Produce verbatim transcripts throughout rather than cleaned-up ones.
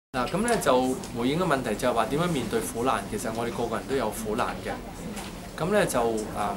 嗱，咁咧就回應嘅問題就係話點樣面對苦難。其實我哋個個人都有苦難嘅。咁咧就誒、嗯、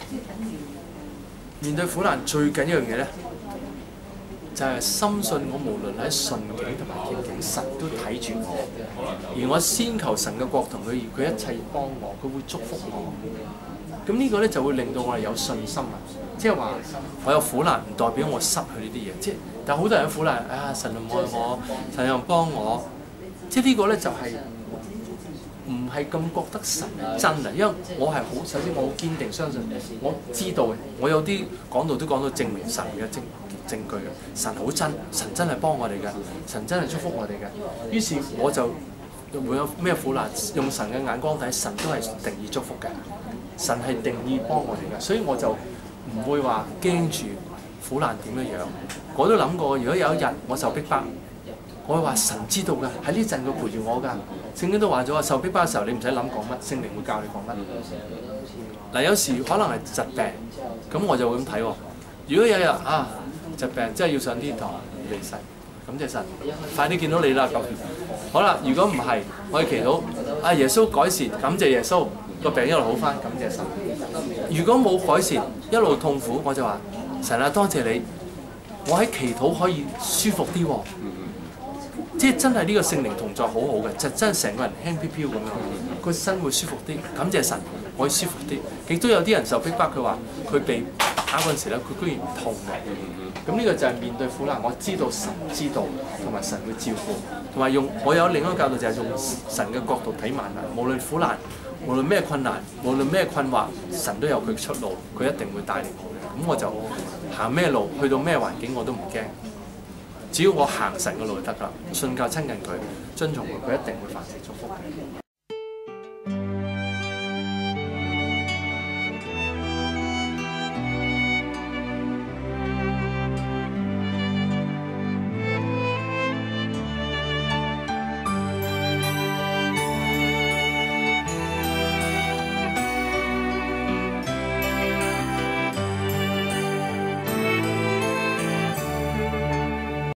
面對苦難最緊要一樣嘢咧，就係、是、深信我無論喺順境同埋逆境，神都睇住我。而我先求神嘅國同佢義，佢一切幫我，佢會祝福我。咁呢個咧就會令到我哋有信心啊！即係話我有苦難，唔代表我失去呢啲嘢。即係但係好多人有苦難，啊神又唔愛我，神又唔幫我。即係呢個咧就係唔係咁覺得神係真啊，因為我係好首先我好堅定相信，我知道我有啲講道都講到證明神嘅證證據嘅，神好真，神真係幫我哋嘅，神真係祝福我哋嘅。於是我就會有咩苦難，用神嘅眼光睇，神都係定義祝福嘅，神係定義幫我哋嘅，所以我就唔會話驚住苦難點樣樣。我都諗過，如果有一日我受逼迫，我會話神知道㗎，喺呢陣佢陪住我㗎。聖經都話咗話，受逼迫嘅時候你唔使諗講乜，聖靈會教你講乜。嗱，有時可能係疾病，咁我就會咁睇喎。如果有一日啊疾病真係要上天堂離世，感謝神，快啲見到你啦咁。好啦，如果唔係，我哋祈禱啊耶穌改善，感謝耶穌個病一路好返，感謝神。如果冇改善，一路痛苦，我就話神啊多謝你，我喺祈禱可以舒服啲喎。即係真係呢個聖靈同在好好嘅，就真係成個人輕飄飄咁樣，個身會舒服啲。感謝神，可以舒服啲。亦都有啲人受逼迫，佢話佢被打嗰陣時咧，佢居然唔痛嘅。咁呢個就係面對苦難，我知道神知道，同埋神會照顧，同埋用我有另一個角度就係用神嘅角度睇萬難。無論苦難，無論咩困難，無論咩困惑，神都有佢出路，佢一定會帶領我嘅。咁我就行咩路，去到咩環境我都唔驚。只要我行神嘅路就得㗎，信靠親近佢，遵從佢，佢一定會凡事祝福嘅。